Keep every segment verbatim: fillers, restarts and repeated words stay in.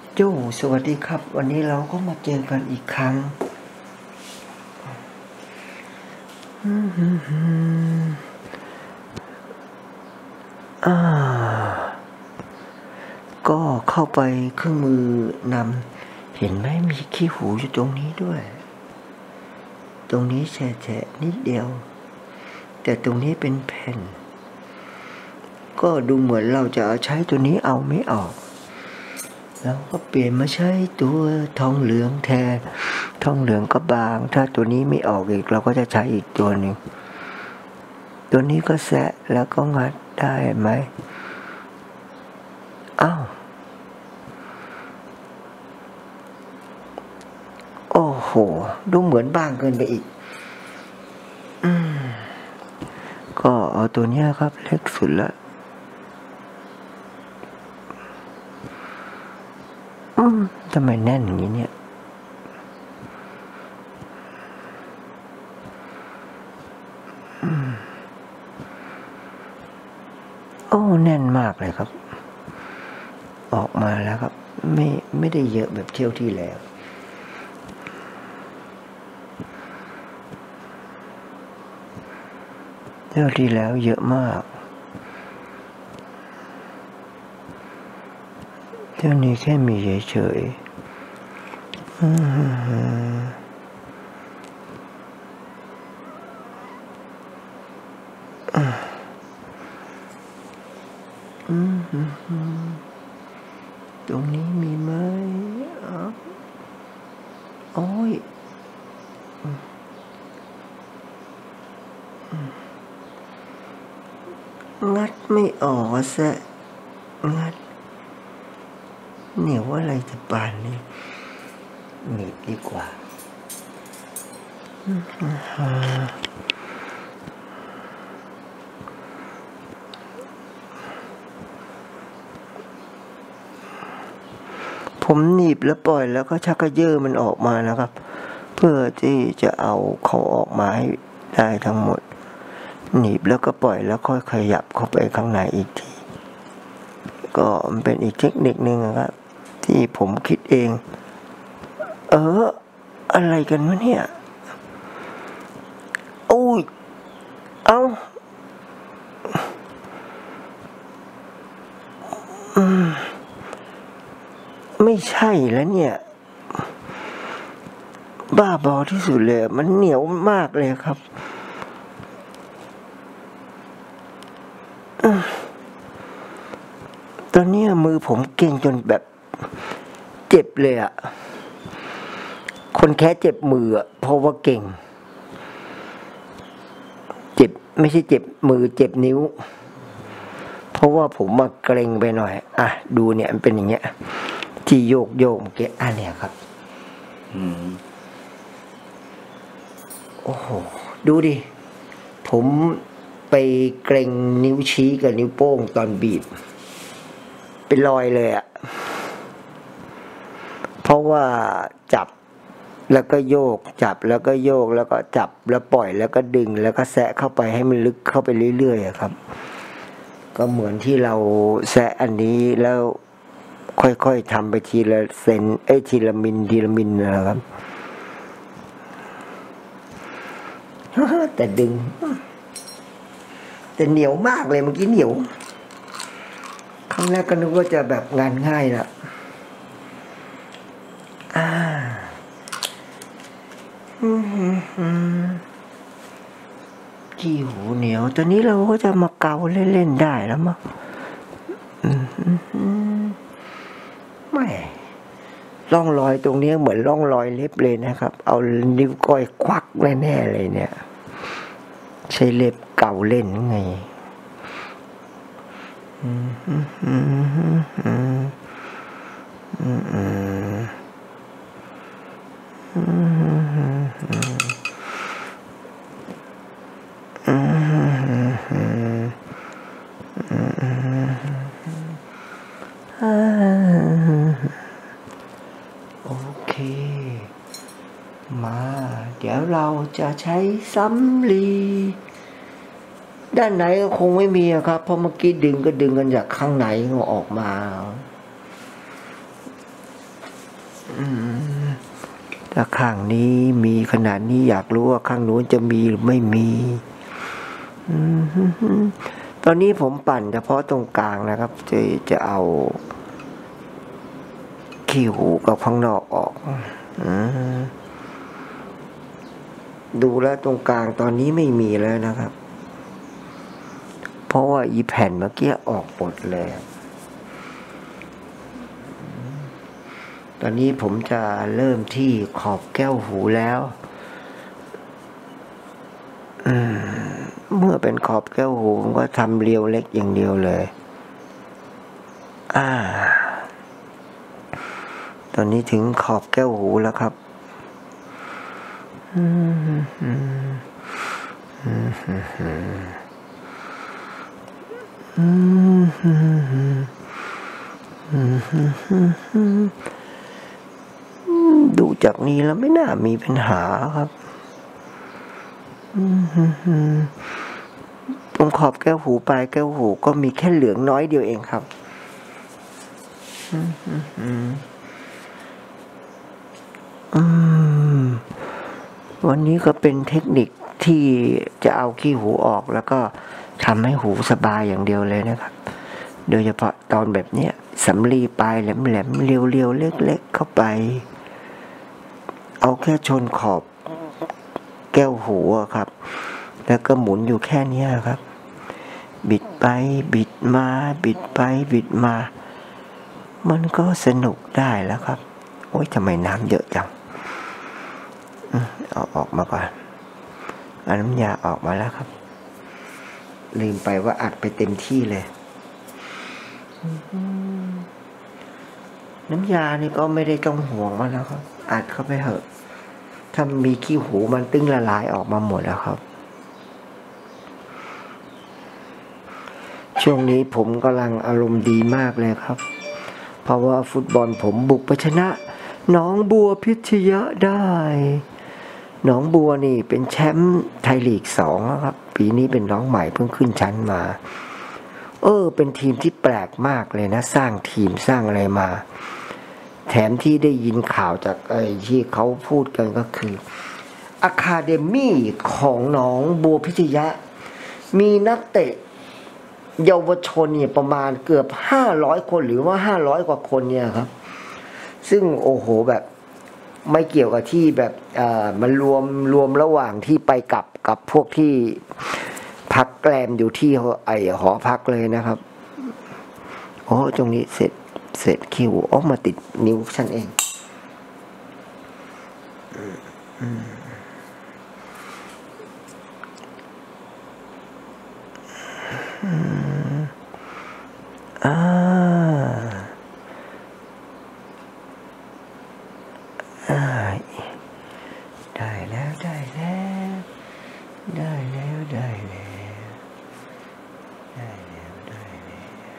โจสวัสดีครับวันนี้เราก็มาเจอกันอีกครั้งอ่าก็เข้าไปเครื่องมือนำเห็นไหมมีขี้หูอยู่ตรงนี้ด้วยตรงนี้แฉะๆนิดเดียวแต่ตรงนี้เป็นแผ่นก็ดูเหมือนเราจะใช้ตัวนี้เอาไม่ออกเราก็เปลี่ยนมาใช้ตัวทองเหลืองแทนทองเหลืองก็บางถ้าตัวนี้ไม่ออกอีกเราก็จะใช้อีกตัวหนึ่งตัวนี้ก็แซะแล้วก็งัดได้ไหมอ้าวโอ้โหดูเหมือนบางเกินไปอีกอืมก็เอาตัวนี้ครับเล็กสุดละอืมทำไมแน่นอย่างนี้เนี่ยอืมโอ้แน่นมากเลยครับออกมาแล้วครับไม่ไม่ได้เยอะแบบเที่ยวที่แล้วเที่ยวที่แล้วเยอะมากเที่ยวนี้แค่มีเฉยๆอืมตรงนี้มีไหมอ๋อโอ้ยงัดไม่ออกซะงัดเหนียวอะไรจะปานนี้หนีบดีกว่าผมหนีบแล้วปล่อยแล้วก็ชักกระเยาะมันออกมานะครับ เพื่อที่จะเอาเขาออกมาให้ได้ทั้งหมดหนีบแล้วก็ปล่อยแล้วค่อยขยับเข้าไปข้างในอีกทีก็มันเป็นอีกเทคนิคนึงครับที่ผมคิดเองเอออะไรกันวะเนี่ยโอ้ยเอาอืมไม่ใช่แล้วเนี่ยบ้าบอที่สุดเลยมันเหนียวมากเลยครับตอนนี้มือผมเก่งจนแบบเจ็บเลยอ่ะคนแค่เจ็บมืออ่ะเพราะว่าเก่งเจ็บไม่ใช่เจ็บมือเจ็บนิ้วเพราะว่าผมมาเกร็งไปหน่อยอ่ะดูเนี่ยมันเป็นอย่างเงี้ยที่โยกโยกเกะอ่ะเนี่ยครับอืมโอ้โหดูดิผมไปเกร็งนิ้วชี้กับนิ้วโป้งตอนบีบเป็นรอยเลยอ่ะเพราะว่าจับแล้วก็โยกจับแล้วก็โยกแล้วก็จับแล้วปล่อยแล้วก็ดึงแล้วก็แซะเข้าไปให้มันลึกเข้าไปเรื่อยๆครับก็เหมือนที่เราแซะอันนี้แล้วค่อยๆทำไปทีละเซนเอ้ยทีละมิลทีละมิลนะครับแต่ดึงแต่เหนียวมากเลยเมื่อกี้เหนียวครั้งแรกก็นึกว่าจะแบบงานง่ายนะอ่าขี้หูเหนียวตอนนี้เราก็จะมาเกาเล่นๆได้แล้วมั้งไม่ร่องรอยตรงนี้เหมือนร่องรอยเล็บเลยนะครับเอานิ้วก้อยควักแน่ๆเลยเนี่ยใช้เล็บเก่าเล่นไงอืมอืมอืมอืมอืมอืมอืมโอเคมาเดี๋ยวเราจะใช้สำลีด้านไหนก็คงไม่มีครับเพราะเมื่อกี้ดึงก็ดึงกันจากข้างในออกมาถ้าข้างนี้มีขนาดนี้อยากรู้ว่าข้างนู้นจะมีหรือไม่มีตอนนี้ผมปั่นเฉพาะตรงกลางนะครับจะจะเอาขี้หูกับข้างนอกออกดูแล้วตรงกลางตอนนี้ไม่มีแล้วนะครับเพราะว่าอีแผ่นเมื่อกี้ออกหมดเลยตอนนี้ผมจะเริ่มที่ขอบแก้วหูแล้วเมื่อเป็นขอบแก้วหูผมก็ทำเรียวเล็กอย่างเดียวเลยอ่าตอนนี้ถึงขอบแก้วหูแล้วครับอืมอืมอืมอืมอืมอืมอืมดูจากนี้แล้วไม่น่ามีปัญหาครับตรงขอบแก้วหูปลายแก้วหูก็มีแค่เหลืองน้อยเดียวเองครับวันนี้ก็เป็นเทคนิคที่จะเอาขี้หูออกแล้วก็ทำให้หูสบายอย่างเดียวเลยนะครับโดยเฉพาะตอนแบบนี้สำลีปลายแหลมๆเรียวๆเล็กๆเข้าไปเอาแค่ชนขอบแก้วหูครับแล้วก็หมุนอยู่แค่นี้ครับบิดไปบิดมาบิดไปบิดมามันก็สนุกได้แล้วครับโอ๊ยทำไมน้ำเยอะจังเอาออกมาก่อนเอาน้ำยาออกมาแล้วครับลืมไปว่าอัดไปเต็มที่เลยน้ำยานี่ก็ไม่ได้ต้องห่วงมันแล้วครับอัดเข้าไปเถอะถ้ามีขี้หูมันตึ้งละลายออกมาหมดแล้วครับช่วงนี้ผมกำลังอารมณ์ดีมากเลยครับเพราะว่าฟุตบอลผมบุกไปชนะหนองบัวพิชยะได้หนองบัวนี่เป็นแชมป์ไทยลีกสองครับปีนี้เป็นน้องใหม่เพิ่งขึ้นชั้นมาเออเป็นทีมที่แปลกมากเลยนะสร้างทีมสร้างอะไรมาแถมที่ได้ยินข่าวจากไอ้ที่เขาพูดกันก็คืออะคาเดมี่ของหนองบัวพิชยะมีนักเตะเยาวชนเนี่ยประมาณเกือบห้าร้อยคนหรือว่าห้าร้อยกว่าคนเนี่ยครับซึ่งโอ้โหแบบไม่เกี่ยวกับที่แบบอ่ามันรวมรวมระหว่างที่ไปกับกับพวกที่พักแกรมอยู่ที่ไอหอพักเลยนะครับโอ้ตรงนี้เสร็จเสร็จคิวออกมาติดนิ้วฉันเองอ่าได้แล้วได้แล้วได้แล้วได้แล้วได้แล้วได้แล้ว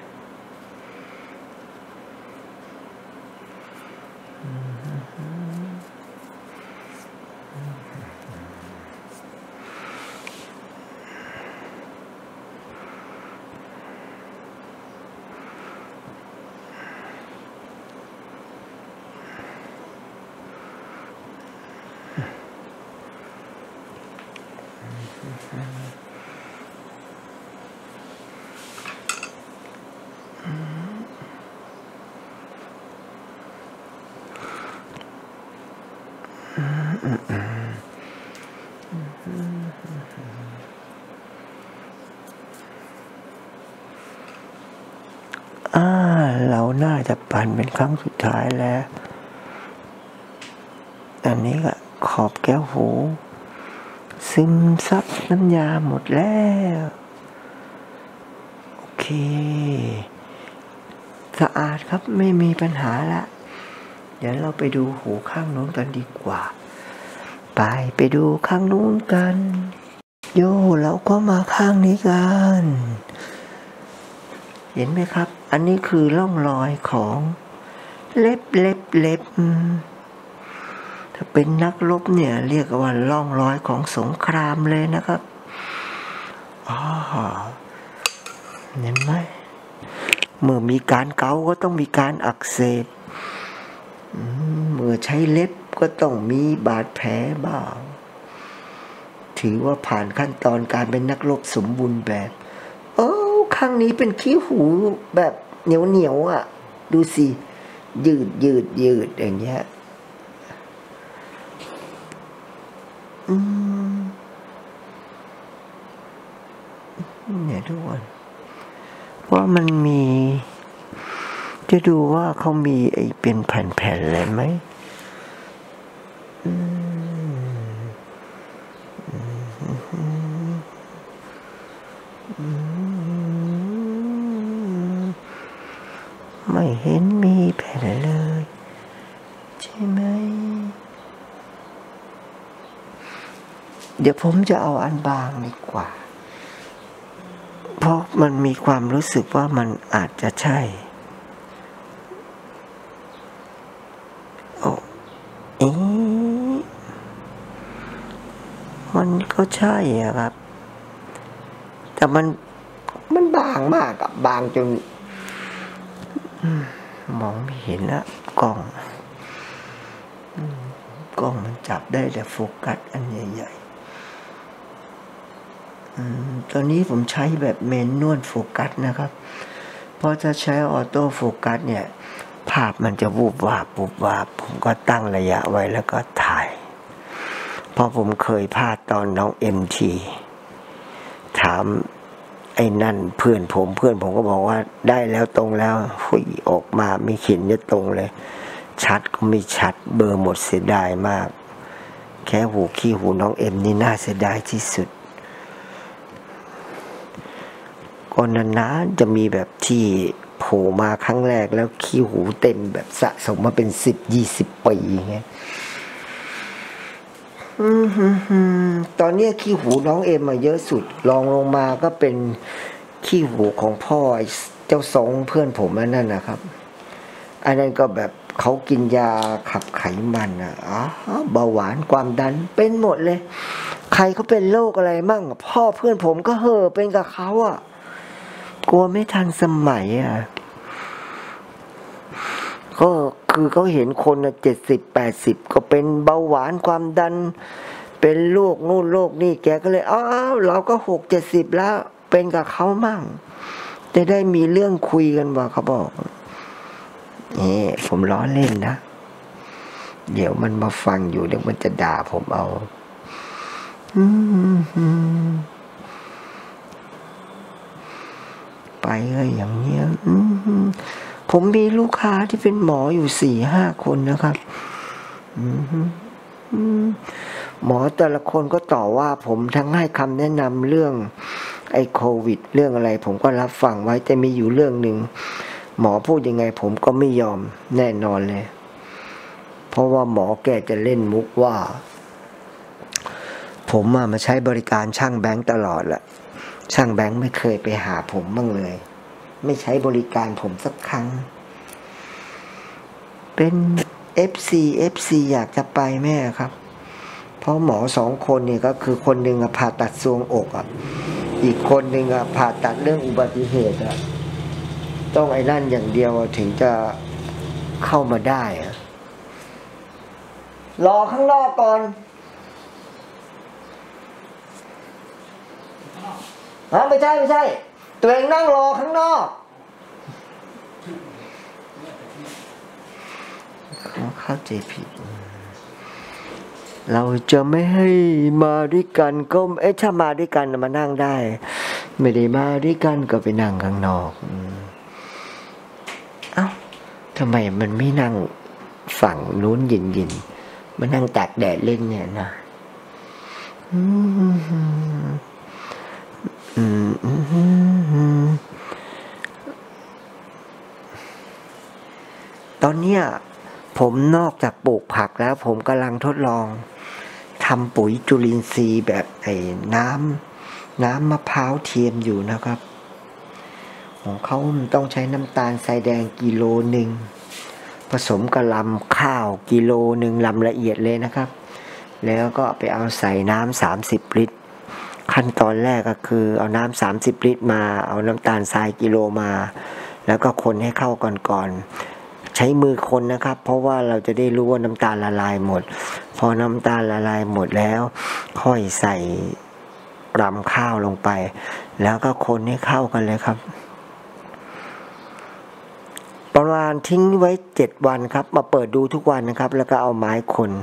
อ่าเราน่าจะปั่นเป็นครั้งสุดท้ายแล้วอันนี้ก็ขอบแก้วหูซึมซับน้ำยาหมดแล้วโอเคสะอาดครับไม่มีปัญหาละเดี๋ยวเราไปดูหูข้างโน้นกันดีกว่าไปไปดูข้างโน้นกันโย่เราก็มาข้างนี้กันเห็นไหมครับอันนี้คือร่องรอยของเล็บเล็บเล็บถ้าเป็นนักรบเนี่ยเรียกว่าร่องรอยของสงครามเลยนะครับอ๋อเห็นไหมเมื่อมีการเกาก็ต้องมีการอักเสบเมื่อใช้เล็บก็ต้องมีบาดแผลบ้างถือว่าผ่านขั้นตอนการเป็นนักรบสมบูรณ์แบบโอ้ข้างนี้เป็นขี้หูแบบเหนียวเหนียวอ่ะดูสิยืดยืดยืดอย่างเงี้ยอืมเนี่ยทุกคนว่ามันมีจะดูว่าเขามีไอ้เป็นแผ่นๆอะไรไหมไม่เห็นมีแผ่นเลยใช่ไหมเดี๋ยวผมจะเอาอันบางดีกว่าเพราะมันมีความรู้สึกว่ามันอาจจะใช่โอ้เอ๊ะมันก็ใช่อะครับแต่มันมันบางมากอะบางจนมองไม่เห็นละกล้องกล้องมันจับได้แต่โฟกัสอันใหญ่ๆตอนนี้ผมใช้แบบเมนนวลโฟกัสนะครับเพราะจะใช้ออโต้โฟกัสเนี่ยภาพมันจะวูบวาบวูบวาบผมก็ตั้งระยะไว้แล้วก็ถ่ายเพราะผมเคยพลาดตอนน้องเอ็มทีถามไอ้นั่นเพื่อนผมเพื่อนผมก็บอกว่าได้แล้วตรงแล้วหุยออกมาไม่เขียนจะตรงเลยชัดก็ไม่ชัดเบอร์หมดเสียดายมากแค่หูขี้หูน้องเอ็มนี่น่าเสียดายที่สุดก็นานๆจะมีแบบที่โผล่มาครั้งแรกแล้วขี้หูเต็มแบบสะสมมาเป็นสิบยี่สิบปีเงี้ยตอนนี้ขี้หูน้องเอ็มมาเยอะสุดลองลงมาก็เป็นขี้หูของพ่อเจ้าสองเพื่อนผมนั่นนะครับอันนั้นก็แบบเขากินยาขับไขมันอ่ะอ๋อเบาหวานความดันเป็นหมดเลยใครเขาเป็นโรคอะไรมั่งพ่อเพื่อนผมก็เห่อเป็นกับเขาอ่ะกลัวไม่ทันสมัยอ่ะก็คือเขาเห็นคนอ่ะเจ็ดสิบแปดสิบก็เป็นเบาหวานความดันเป็นโรคนู่นโรคนี่แกก็เลยอ้าวเราก็หกเจ็ดสิบแล้วเป็นกับเขามั่งจะได้มีเรื่องคุยกันว่าเขาบอกนี่ผมล้อเล่นนะเดี๋ยวมันมาฟังอยู่เดี๋ยวมันจะด่าผมเอาไปเลยอย่างเงี้ยผมมีลูกค้าที่เป็นหมออยู่สี่ห้าคนนะครับหมอแต่ละคนก็ต่อว่าผมทั้งให้คำแนะนำเรื่องไอ้โควิดเรื่องอะไรผมก็รับฟังไว้แต่มีอยู่เรื่องหนึ่งหมอพูดยังไงผมก็ไม่ยอมแน่นอนเลยเพราะว่าหมอแกจะเล่นมุกว่าผมมาใช้บริการช่างแบงค์ตลอดแหละช่างแบงค์ไม่เคยไปหาผมบ้างเลยไม่ใช้บริการผมสักครั้งเป็น เอฟ ซี เอฟ ซี อยากจะไปแม่ครับเพราะหมอสองคนนี่ก็คือคนหนึ่งผ่าตัดทรวงอกอ่ะอีกคนหนึ่งผ่าตัดเรื่องอุบัติเหตุอ่ะต้องไอ้นั่นอย่างเดียวถึงจะเข้ามาได้อะรอข้างนอกก่อนฮะไม่ใช่ไม่ใช่ตัวเองนั่งรอข้างนอกเข้าใจผิดเราจะไม่ให้มาด้วยกันก็เอ๊ะถ้ามาด้วยกันมานั่งได้ไม่ได้มาด้วยกันก็ไปนั่งข้างนอกเอ้าทำไมมันไม่นั่งฝั่งนู้นเย็นๆมานั่งตากแดดเล่นเนี่ยนะอืมอืมอืมตอนเนี้ยผมนอกจากปลูกผักแล้วผมกำลังทดลองทำปุ๋ยจุลินทรีย์แบบไอ้น้ำน้ำมะพร้าวเทียมอยู่นะครับของเขาต้องใช้น้ำตาลทรายแดงกิโลหนึ่งผสมกับลำข้าวกิโลหนึ่งลำละเอียดเลยนะครับแล้วก็ไปเอาใส่น้ำสามสิบลิตรขั้นตอนแรกก็คือเอาน้ำสามสิบลิตรมาเอาน้ำตาลทรายกิโลมาแล้วก็คนให้เข้าก่อนก่อนใช้มือคนนะครับเพราะว่าเราจะได้รู้ว่าน้ำตาลละลายหมดพอน้ำตาลละลายหมดแล้วค่อยใส่รำข้าวลงไปแล้วก็คนให้เข้ากันเลยครับประมาณทิ้งไว้เจ็ดวันครับมาเปิดดูทุกวันนะครับแล้วก็เอาไม้คน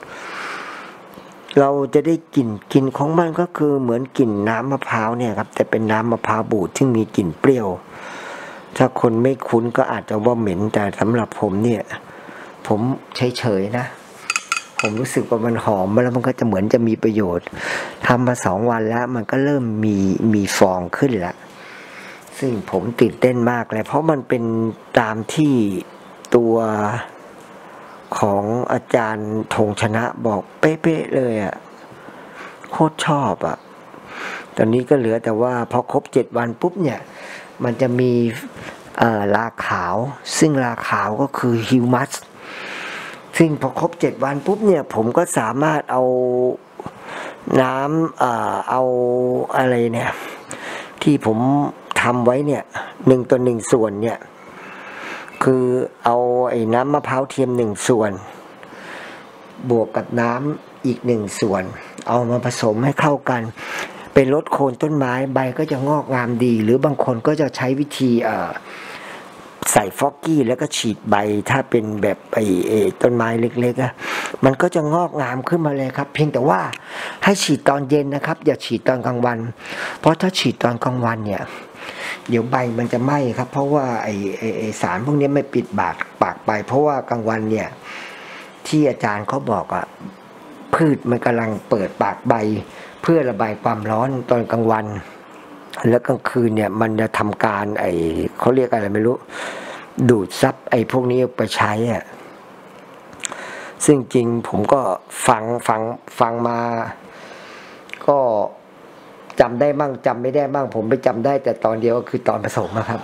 เราจะได้กลิ่นกลิ่นของมันก็คือเหมือนกลิ่นน้ำมะพร้าวเนี่ยครับแต่เป็นน้ำมะพร้าวบูดที่มีกลิ่นเปรี้ยวถ้าคนไม่คุ้นก็อาจจะว่าเหม็นแต่สำหรับผมเนี่ยผมเฉยๆนะผมรู้สึกว่ามันหอมแล้วมันก็จะเหมือนจะมีประโยชน์ทำมาสองวันแล้วมันก็เริ่มมีมีฟองขึ้นละซึ่งผมตื่นเต้นมากเลยเพราะมันเป็นตามที่ตัวของอาจารย์ธงชนะบอกเป๊ะๆเลยอ่ะโคตรชอบอ่ะตอนนี้ก็เหลือแต่ว่าพอครบเจ็ดวันปุ๊บเนี่ยมันจะมีลาขาวซึ่งลาขาวก็คือฮิวมัสซึ่งพอครบเจ็ดวันปุ๊บเนี่ยผมก็สามารถเอาน้ำเอ่อเอาอะไรเนี่ยที่ผมทำไว้เนี่ยหนึ่งต่อหนึ่งส่วนเนี่ยคือเอาไอ้น้ำมะพร้าวเทียมหนึ่งส่วนบวกกับน้ำอีกหนึ่งส่วนเอามาผสมให้เข้ากันเป็นลดโคนต้นไม้ใบก็จะงอกงามดีหรือบางคนก็จะใช้วิธีเอ่อใส่ฟอกกี้แล้วก็ฉีดใบถ้าเป็นแบบไอ้ต้นไม้เล็กๆอะมันก็จะงอกงามขึ้นมาเลยครับเพียงแต่ว่าให้ฉีดตอนเย็นนะครับอย่าฉีดตอนกลางวันเพราะถ้าฉีดตอนกลางวันเนี่ยเดี๋ยวใบมันจะไหม้ครับเพราะว่าไอ้ไอ้ไอ้สารพวกนี้ไม่ปิดปากปากไปเพราะว่ากลางวันเนี่ยที่อาจารย์เขาบอกอ่ะพืชมันกำลังเปิดปากใบเพื่อระบายความร้อนตอนกลางวันแล้วกลางคืนเนี่ยมันจะทำการไอ้เขาเรียกอะไรไม่รู้ดูดซับไอ้พวกนี้ไปใช้อ่ะซึ่งจริงผมก็ฟังฟังฟังมาก็จำได้บ้างจำไม่ได้บ้างผมไปจำได้แต่ตอนเดียวก็คือตอนผสมนะครับ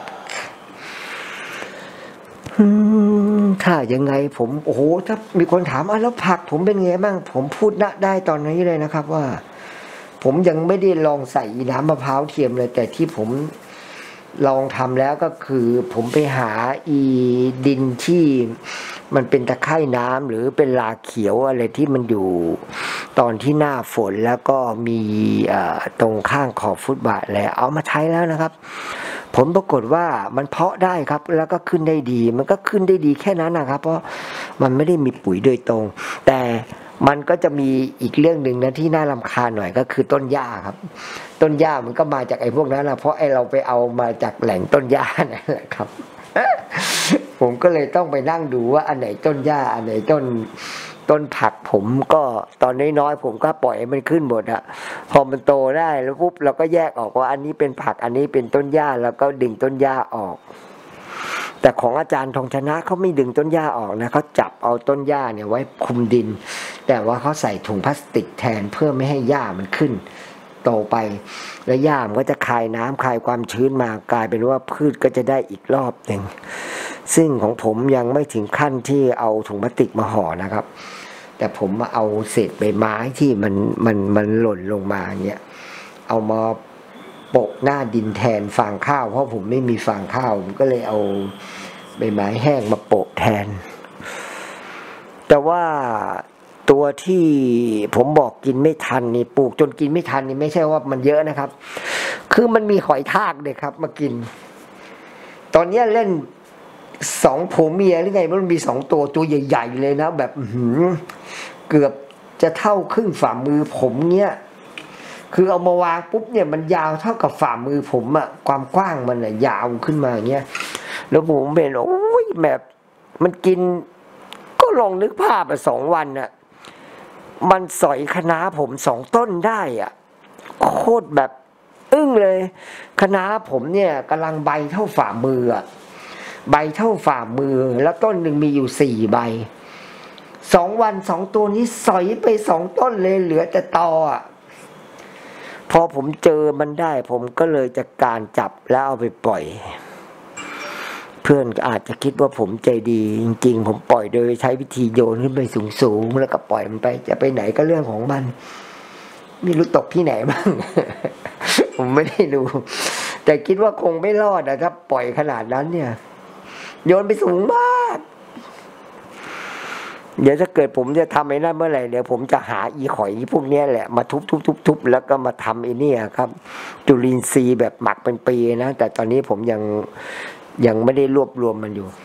ถ้ายังไงผมโอ้โหถ้ามีคนถามอ่ะแล้วผักผมเป็นไงบ้างผมพูดนะได้ตอนนี้เลยนะครับว่าผมยังไม่ได้ลองใส่น้ำมะพร้าวเทียมเลยแต่ที่ผมลองทำแล้วก็คือผมไปหาอีดินที่มันเป็นตะไคร่น้ำหรือเป็นลาเขียวอะไรที่มันอยู่ตอนที่หน้าฝนแล้วก็มีตรงข้างขอบฟุตบาทแล้วเอามาใช้แล้วนะครับผลปรากฏว่ามันเพาะได้ครับแล้วก็ขึ้นได้ดีมันก็ขึ้นได้ดีแค่นั้นนะครับเพราะมันไม่ได้มีปุ๋ยโดยตรงแต่มันก็จะมีอีกเรื่องหนึ่งนะที่น่ารำคาญหน่อยก็คือต้นหญ้าครับต้นหญ้ามันก็มาจากไอ้พวกนั้นนะเพราะไอ้เราไปเอามาจากแหล่งต้นหญ้านั่นแหละครับ ผมก็เลยต้องไปนั่งดูว่าอันไหนต้นหญ้าอันไหนต้นต้นผักผมก็ตอนน้อยๆผมก็ปล่อยให้มันขึ้นหมดอะพอมันโตได้แล้วปุ๊บเราก็แยกออกว่าอันนี้เป็นผักอันนี้เป็นต้นหญ้าแล้วก็ดึงต้นหญ้าออกแต่ของอาจารย์ธงชนะเขาไม่ดึงต้นหญ้าออกนะเขาจับเอาต้นหญ้าเนี่ยไว้คลุมดินแต่ว่าเขาใส่ถุงพลาสติกแทนเพื่อไม่ให้หญ้ามันขึ้นโตไปแล้วหญ้ามันก็จะคายน้ำคายความชื้นมากลายเป็นว่าพืชก็จะได้อีกรอบหนึ่งซึ่งของผมยังไม่ถึงขั้นที่เอาถุงพลาสติกมาห่อนะครับแต่ผมมาเอาเศษใบไม้ที่มันมันมันหล่นลงมาเนี่ยเอามาโปะหน้าดินแทนฟางข้าวเพราะผมไม่มีฟางข้าวผมก็เลยเอาใบไม้แห้งมาโปะแทนแต่ว่าตัวที่ผมบอกกินไม่ทันนี่ปลูกจนกินไม่ทันนี่ไม่ใช่ว่ามันเยอะนะครับคือมันมีหอยทากเลยครับมากินตอนนี้เล่นสองผัวเมียหรือไงมันมีสองตัวตัวใหญ่ๆเลยนะแบบเกือบจะเท่าครึ่งฝ่ามือผมเนี้ยคือเอามาวางปุ๊บเนี่ยมันยาวเท่ากับฝ่ามือผมอะความกว้างมันอะยาวขึ้นมาอย่างเงี้ยแล้วผมเป็นโอ้ยแบบมันกินก็ลองนึกภาพอะสองวันอะมันสอยคะน้าผมสองต้นได้อะโคตรแบบอึ้งเลยคะน้าผมเนี่ยกำลังใบเท่าฝ่ามืออะใบเท่าฝ่ามือแล้วต้นหนึ่งมีอยู่สี่ใบสองวันสองตัวนี้สอยไปสองต้นเลยเหลือแต่ตออ่ะพอผมเจอมันได้ผมก็เลยจัดการจับแล้วเอาไปปล่อยเพื่อนอาจจะคิดว่าผมใจดีจริงๆผมปล่อยโดยใช้วิธีโยนขึ้นไปสูงๆแล้วก็ปล่อยมันไปจะไปไหนก็เรื่องของมันไม่รู้ตกที่ไหนบ้าง ผมไม่ได้รู้แต่คิดว่าคงไม่รอดนะครับปล่อยขนาดนั้นเนี่ยโยนไปสูงมากเดี๋ยวถ้าเกิดผมจะทำไอ้นั่นเมื่อไหร่เดี๋ยวผมจะหาอีหอยพวกนี้แหละมาทุบๆๆๆแล้วก็มาทำไอ้นี่ครับจุลินทรีย์แบบหมักเป็นปีนะแต่ตอนนี้ผมยังยังไม่ได้รวบรวมมันอยู่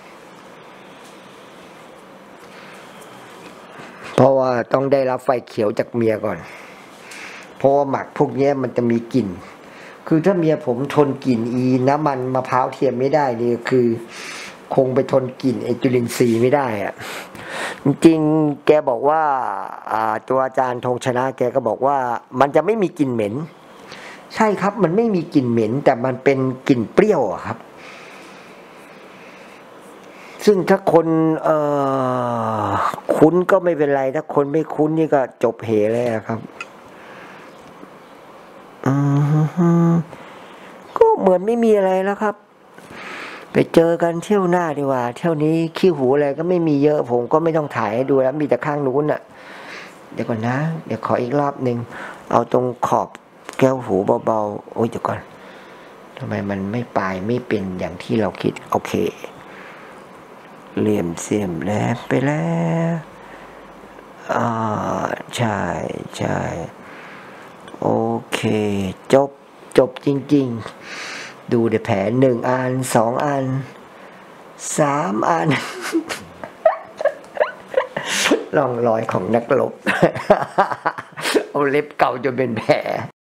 เพราะว่าต้องได้รับไฟเขียวจากเมียก่อนเพราะว่าหมักพวกนี้มันจะมีกลิ่นคือถ้าเมียผมทนกลิ่นอีน้ำมันมะพร้าวเทียมไม่ได้นี่คือคงไปทนกลิ่นไอจุลินทรีย์ไม่ได้อะจริงๆแกบอกว่าตัวอาจารย์ธงชนะแกก็บอกว่ามันจะไม่มีกลิ่นเหม็นใช่ครับมันไม่มีกลิ่นเหม็นแต่มันเป็นกลิ่นเปรี้ยวครับซึ่งถ้าคนเอ่อคุ้นก็ไม่เป็นไรถ้าคนไม่คุ้นนี่ก็จบเหเลยครับอืมก็เหมือนไม่มีอะไรแล้วครับไปเจอกันเที่ยวหน้าดีกว่าเที่ยวนี้ขี้หูอะไรก็ไม่มีเยอะผมก็ไม่ต้องถ่ายให้ดูแล้วมีแต่ข้างนู้นน่ะเดี๋ยวก่อนนะเดี๋ยวขออีกรอบหนึ่งเอาตรงขอบแก้วหูเบาๆโอ้ยเดี๋ยวก่อนทำไมมันไม่ปลายไม่เป็นอย่างที่เราคิดโอเคเหลี่ยมเสียมแหลมไปแล้วอ่าใช่ใช่โอเคจบจบจริงๆดูเดี๋ยวแผลหนึ่งอันสองอันสามอันร่องรอยของนักรบเอาเล็บเก่าจนเป็นแผล